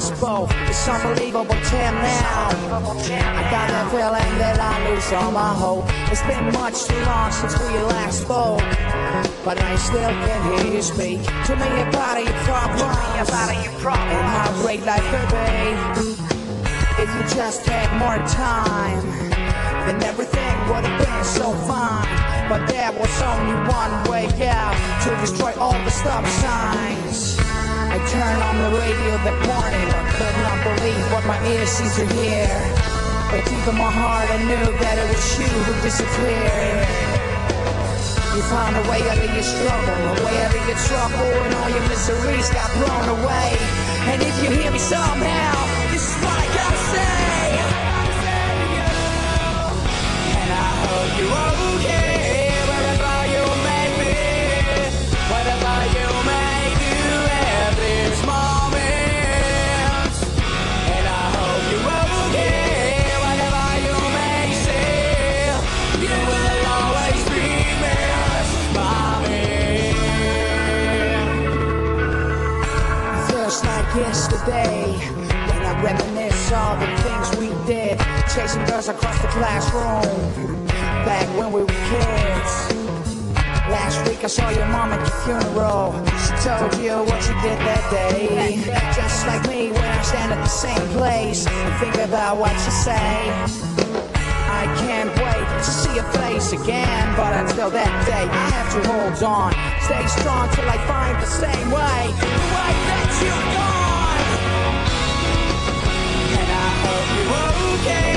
us both. It's unbelievable, Tim, now. I got that feeling that I lose all my hope. It's been much too long since we last spoke, but I still can hear you speak to me about your problems and how great life could be if you just had more time. Then everything would have been so fine. But there was only one way out, to destroy all the stop signs. I turned on the radio that morning, but could not believe what my ears seemed to hear. But deep in my heart I knew that it was you who disappeared. You found a way out of your struggle, a way out of your trouble, and all your miseries got blown away. And if you hear me somehow, this is what I gotta say. And I hope you're okay, wherever you may be, whatever you may do at this moment. And I hope you're okay, whatever you may say, you will always be missed by me. Feels like yesterday when I reminisce all the things we did, chasing girls across the classroom back when we were kids. Last week I saw your mom at your funeral. She told you what you did that day. Just like me when I stand at the same place and think about what you say. I can't wait to see your face again, but until that day I have to hold on. Stay strong till I find the same way, the way that you're gone. And I hope you're okay.